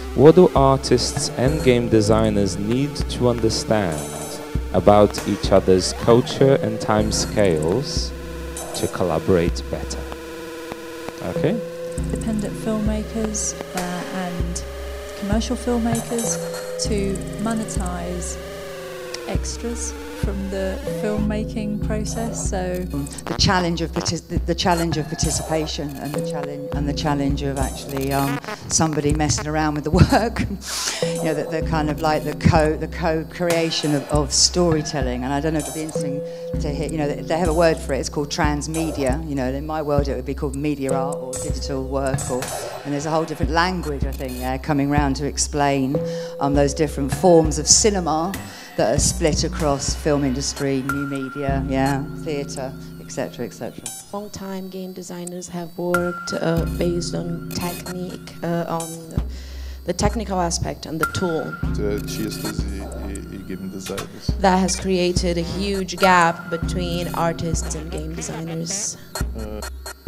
What do artists and game designers need to understand about each other's culture and time scales to collaborate better? Okay? Independent filmmakers and commercial filmmakers to monetize extras from the filmmaking process. So the challenge of participation and the challenge of actually somebody messing around with the work. You know, the kind of like the co-creation of storytelling. And I don't know if it'd be interesting to hear. You know, they have a word for it. It's called transmedia. You know, in my world it would be called media art or digital work. And there's a whole different language, I think, coming round to explain those different forms of cinema that are split across film industry, new media, theatre, etc., etc. Long time game designers have worked based on technique, on the technical aspect and the tool. Game designers. That has created a huge gap between artists and game designers.